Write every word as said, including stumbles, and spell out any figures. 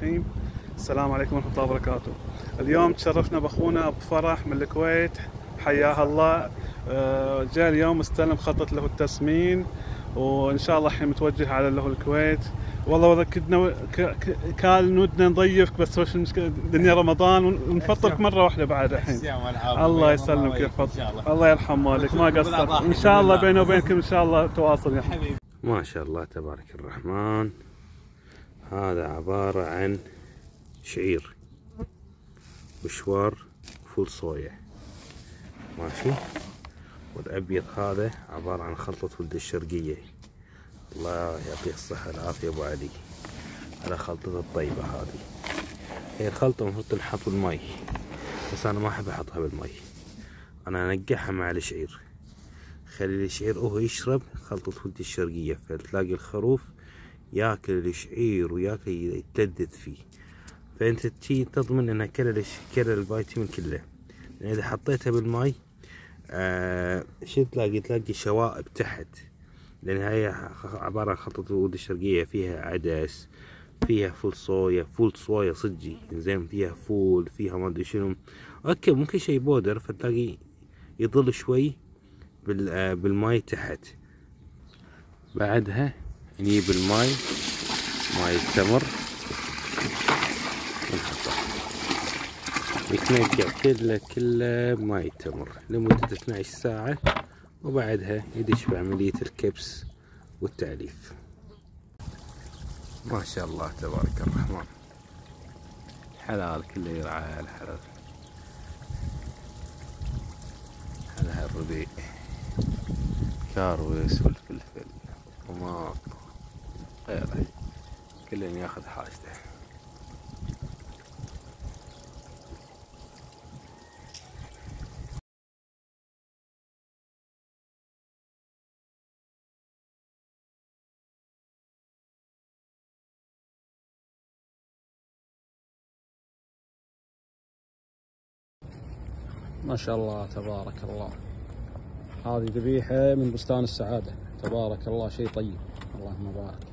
الرحيم. السلام عليكم ورحمة الله وبركاته. اليوم تشرفنا بأخونا أبو فرح من الكويت، حياه الله. آه، جاء اليوم استلم خطة له التسمين، وإن شاء الله الحين متوجه على له الكويت. والله والله كنا كان ودنا نضيفك، بس وش المشكلة، دنيا رمضان ونفطرك مرة واحدة بعد الحين. الله يسلمك ويحفظك، الله يرحم والديك، ما قصرت. إن شاء الله بيني وبينكم إن شاء الله تواصل يا حبيبي. ما شاء الله تبارك الرحمن. هذا عبارة عن شعير مشوار فول صويا، ماشي. والأبيض هذا عبارة عن خلطة ولد الشرقية، الله يعطيه الصحة والعافية أبو علي على خلطة الطيبة هذه. هي الخلطة المفروض تنحط بالمي، بس أنا ما أحب أحطها بالمي، أنا أنقعها مع الشعير، خلي الشعير هو يشرب خلطة ولد الشرقية، فتلاقي الخروف ياكل الشعير وياكل يتلذذ فيه، فأنت تجي تضمن أنها كل كل الفيتامين كله. لأن إذا حطيتها بالماء آه شو تلاقي تلاقي شوائب تحت، لأن هي عبارة عن خلطة ولد الشرقية، فيها عدس، فيها فول صويا، فول صويا صجي زين، فيها فول، فيها ما أدري شنو، أوكي ممكن شي بودر، فتلاقي يظل شوي بالماي تحت. بعدها نجيب الماي، ماي التمر، ونحطه يتنقع كله كله بماي التمر لمدة اثني عشر ساعة، وبعدها يدش بعملية الكبس والتعليف. ما شاء الله تبارك الرحمن، حلال كله يرعى الحلال، على هالربيع كاروس والفلفل وما غيره، كل ياخذ حاجته. ما شاء الله تبارك الله، هذه ذبيحة من بستان السعادة، تبارك الله، شيء طيب، اللهم بارك.